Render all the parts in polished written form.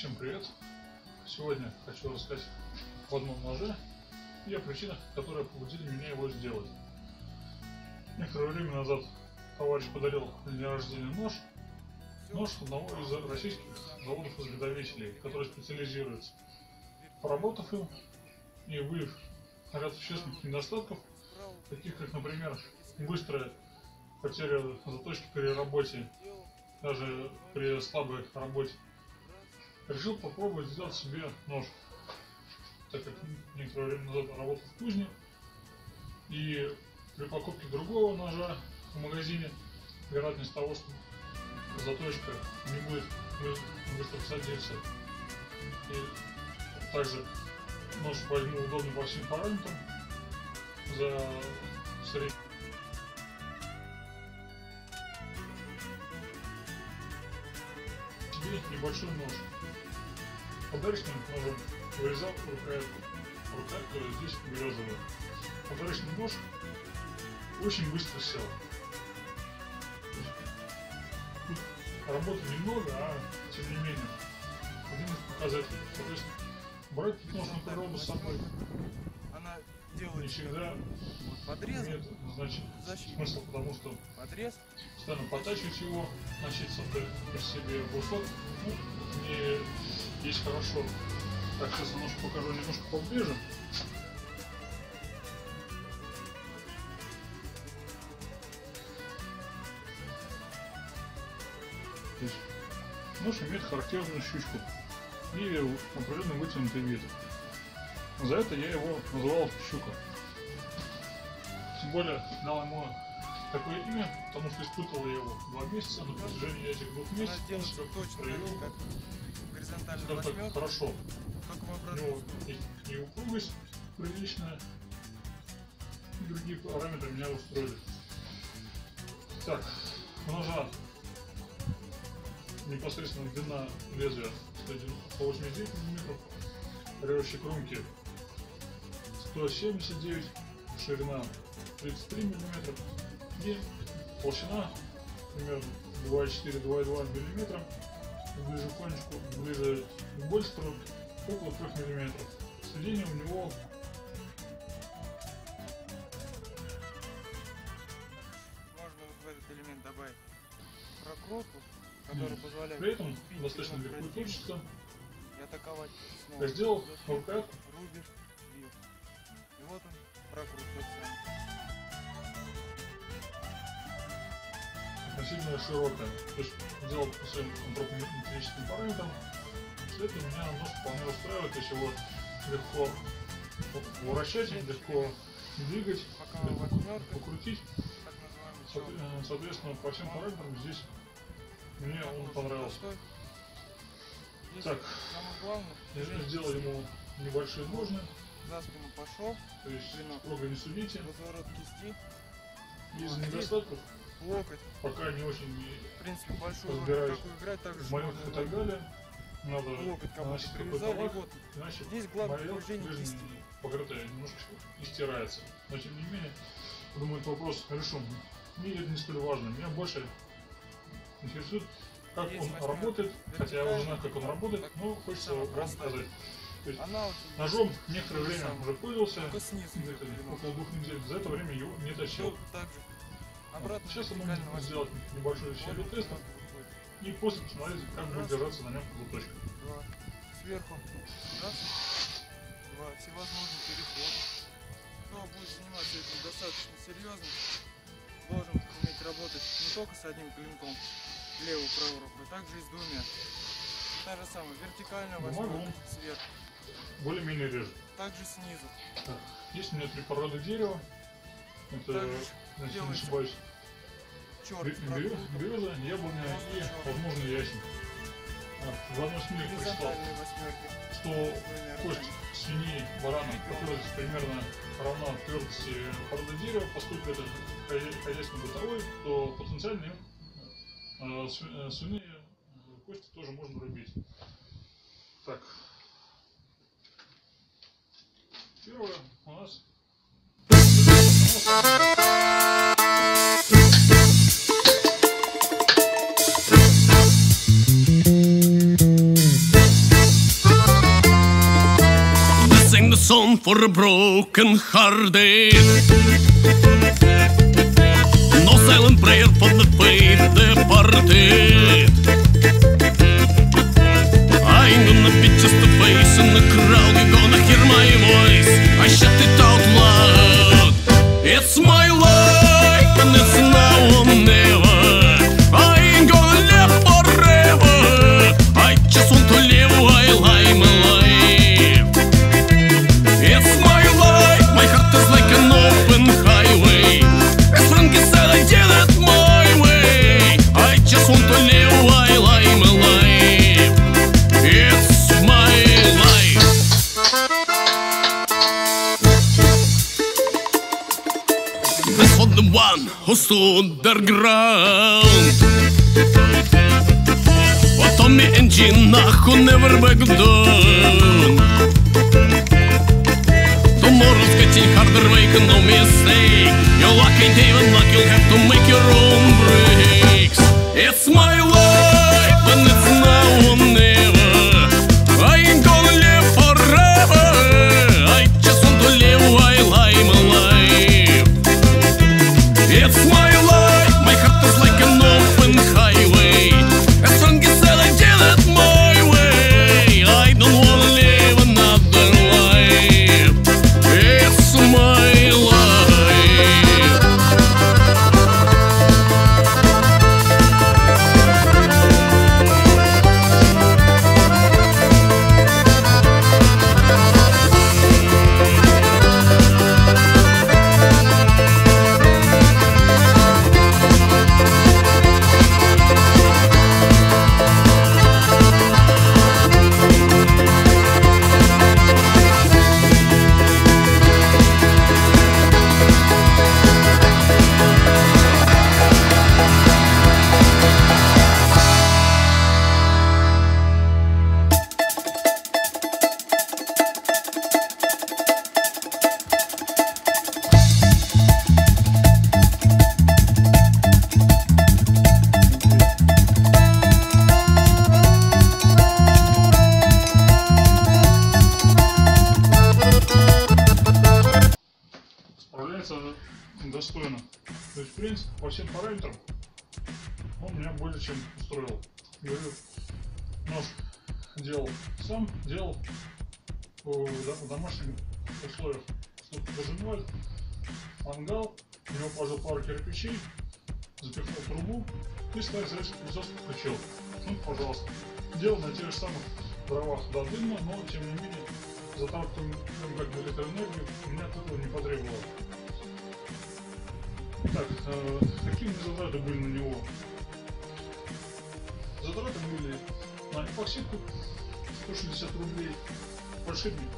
Всем привет! Сегодня хочу рассказать об одном ноже и о причинах, которые побудили меня его сделать. Некоторое время назад товарищ подарил на день рождения нож одного из российских заводов-изготовителей, который специализируется. Поработав им и выявив ряд существенных недостатков, таких как, например, быстрая потеря заточки при работе, даже при слабой работе, решил попробовать сделать себе нож, так как некоторое время назад работал в кузне, и при покупке другого ножа в магазине вероятность того, что заточка не будет быстро садиться, и также нож возьму удобно по всем параметрам за средний. Себе небольшой нож. Подарочным ножом вырезал рукоятку здесь березовую. Подарочный нож очень быстро сел. Тут работы немного, а тем не менее один из показателей. Соответственно, брать этот нож на природу с собой не всегда имеет смысл, потому что постоянно потачивать его, носиться при себе брусок, не есть хорошо. Так, сейчас я ножку покажу немножко поближе. Нож имеет характерную щучку и определенно вытянутый вид. За это я его называл щука. Тем более дал ему такое имя, потому что испытывал я его 2 месяца. На протяжении этих 2 месяцев проявил так хорошо. У него и упругость приличная, и другие параметры меня устроили. Так, ножа непосредственно длина лезвия 189 мм, режущей кромки 179, ширина 33 мм и толщина примерно 2,4-2,2 мм, ближе к кончику, ближе к больше около 3 мм. Сведение у него можно в этот элемент добавить прокрутку, который позволяет при этом достаточно легко точится. И атаковать снова. Я сделал рукоятку. Рубишь, бьешь. И вот он, прокрут тот самый. Относительно широкая. То есть сделал по своим антропометрическим параметрам. После этого меня нож вполне устраивает, то есть его легко вращать, легко двигать, легко покрутить. Соответственно, по всем параметрам здесь мне он понравился. Так, я сделал ему небольшие ножны. За спину пошел. То есть строго не судите. Разворот кисти. Из недостатков локоть. Пока не очень в принципе, большую разбираюсь играть, так в молеках и так далее. Надо наносить какой-то лак, иначе моя жизнь покрытая немножко истирается. Но тем не менее, думаю, этот вопрос решен. Мне это не столь важно. Меня больше интересует, как он работает, хотя я уже знаю, как он работает, но хочется вам сказать. То есть, ножом некоторое время уже пользовался, около 2 недель. За это время его не точил. Сейчас я могу сделать небольшую серию тестов и после посмотреть, как будет держаться на нем заточка. Сверху раз, два, всевозможные переходы. Кто будет заниматься этим достаточно серьезно, должен уметь работать не только с одним клинком, левую правую руку, а также и с 2. Та же самая вертикальная восьмерка сверху. Более-менее режет. Также снизу. Так, есть у меня 3 породы дерева. Это, значит, не ошибаюсь, береза, яблоня и, возможно, ясень. В одной СМИ прочитал, что кость свиньи, барана, которая примерно равна твердости породы дерева, поскольку это хозяйственно-бытовой, то потенциально свиные кости тоже можно рубить. Так, первое у нас song for a broken hearted. No silent prayer for the faith departed. I'm gonna be just a face in the crowd. You're gonna hear my voice, I shout it out loud. It's my life and it's now or never. I ain't gonna live forever. I just want to live while I'm alive. It's my life, my heart is like an open highway. As long as I did it my way, I just want to live while I'm alive. It's my life. This for the one who stood their ground. For Tommy and Gina who never back down. Tomorrow's getting harder, make no mistake. Your luck ain't even luck, you'll have to make your own breaks. It's my life and it's now or never. I ain't gonna live forever. I just want to live while I'm alive. It's my life, my heart is like an open highway. As long as I did it my way, I don't wanna live another life. It's my life. Справляется достойно. То есть, в принципе, по всем параметрам он меня более чем устроил. Говорю, нож делал сам, делал в домашних условиях. Что подразумевает? Мангал, в него положил пару кирпичей, запихнул трубу и ставил зарядку пылесос включил. Ну, пожалуйста. Делал на тех же самых дровах до дыма, но тем не менее затрату как бы электроэнергию у меня от этого не потребовало. Так, какие затраты были на него? Затраты были на эпоксидку 160 рублей, подшипник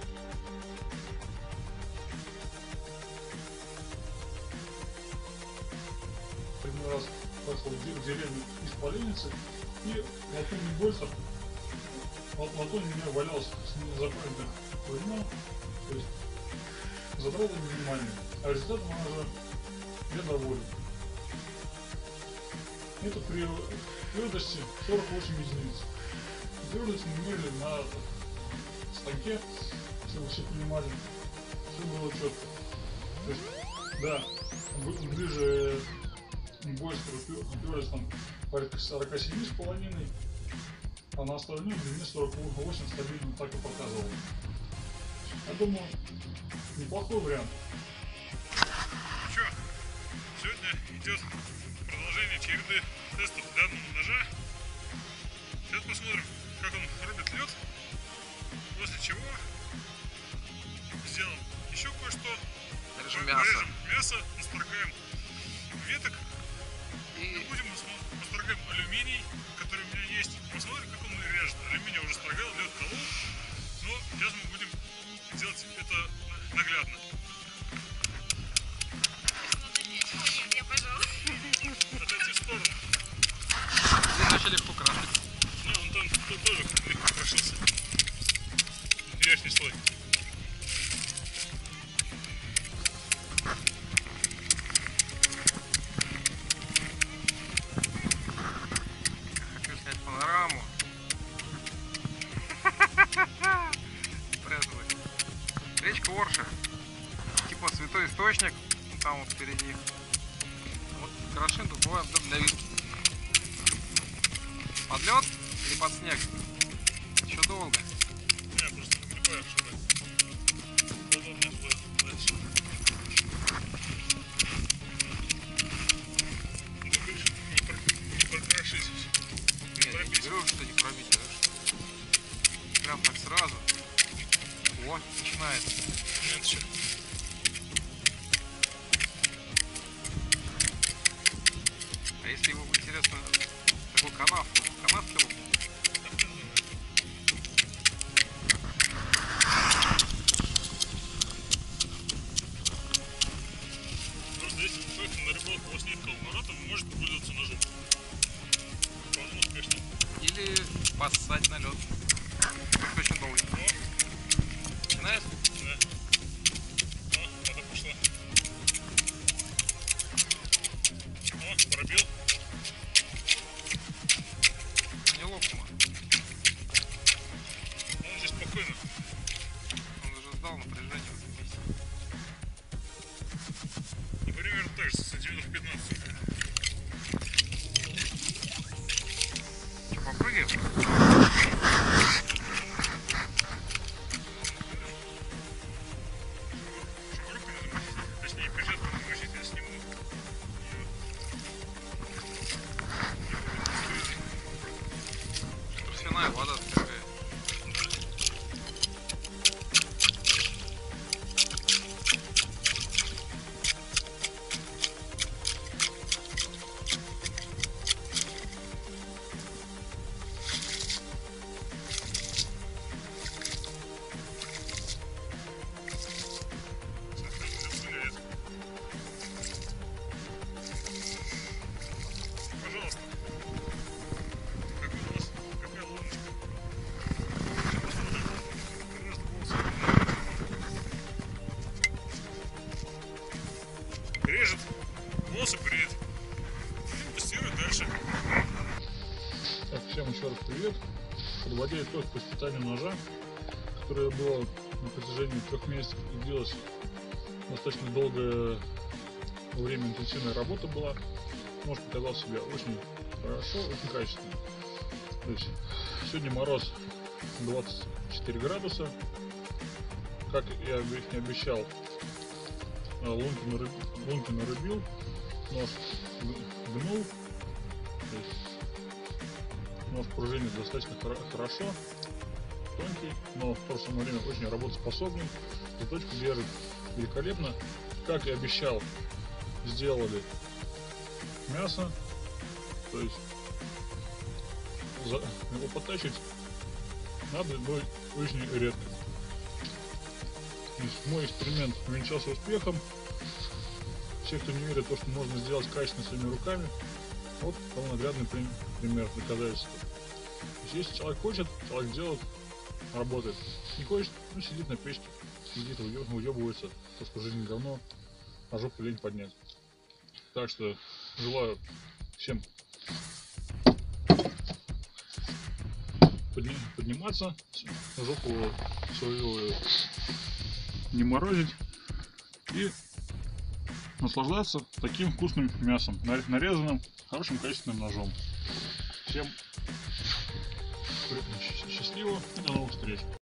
один раз пошел в деревню из Поленницы, и латунный больцер. Латунь у меня валялся с незапамятных времен, то есть затраты минимальные, а результатом она же я доволен. Это при твердости 48 единиц. Твердость мы мерили на станке, чтобы все понимали, все было четко. То есть, да, ближе Бойстеру твердость там порядка 47,5, а на остальную длине 48 стабильно так и показывал. Я думаю, неплохой вариант. Сегодня идет продолжение череды тестов данного ножа. Сейчас посмотрим, как он рубит лед. После чего сделаем еще кое-что. Порежем мясо, насторгаем веток. И будем насторгаем алюминий, который у меня есть. Посмотрим, как он режет. Алюминий уже сторгал, лед колол. Но сейчас мы будем делать это наглядно. Отойти в сторону. Здесь вообще легко крашить. Ну, он там тоже легко крошился. Верхний слой. Хочу снять панораму. Спряталась. Porsche. Типа святой источник. Там вот впереди. Вот хорошо бывает для виски. Под лед или под снег? Еще долго. Я просто нагребаю, что ли. Удобнее туда дальше. Ну, ты говоришь, не прокрошись. Нет, я не говорю, что не пробить, а прям так сразу. О, начинается. Нет, что? А если его, интересно, такой канавку его? Просто если человек на рыбалку у вас нет коловорота, вы можете пользоваться ножом. Вполне успешно. Или поссать на лед. Только очень долго. Начинается? Да. О, надо пошла. О, пробил. Не лопнуло. Он здесь спокойно. Он уже сдал напряжение в этом месте. Ну, примерно так же, сантиметров 15. Что, попрыгаем? Шуруп не надо. Точнее, перчатку намочить, я сниму. Торфяная вода такая. Пожалуйста. Как у вас? Какая луночка? Режет, волосы бреет. Тестирует дальше. Так, всем еще раз привет. Подводя итог по испытанию ножа, которое было на протяжении 3 месяцев и длилось достаточно долгое время, интенсивная работа была. Нож показал себя очень хорошо, очень качественно. То есть сегодня мороз 24 градуса. Как я не обещал, лунки нарубил, нож гнул. То есть нож пружинит достаточно хорошо, тонкий, но в то же самое время очень работоспособный. Заточку держит великолепно. Как и обещал, сделали мясо, то есть его подтачивать надо будет очень редко. То есть мой эксперимент увенчался успехом. Все, кто не верит в то, что можно сделать качественно своими руками, вот наглядный пример доказательства. То есть, если человек хочет, человек делает, работает. Не хочет, ну сидит на печке, сидит, уебывается, то что жизнь говно, а жопу лень поднять. Так что желаю всем подниматься, жопу свою не морозить и наслаждаться таким вкусным мясом, нарезанным хорошим качественным ножом. Всем счастливо и до новых встреч!